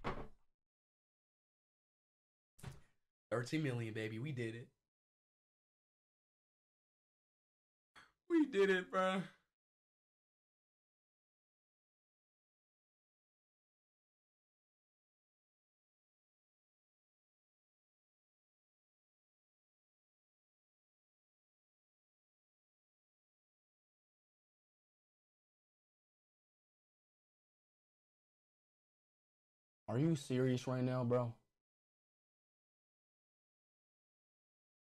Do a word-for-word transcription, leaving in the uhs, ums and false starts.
thirteen million, baby. We did it. We did it, bro. Are you serious right now, bro?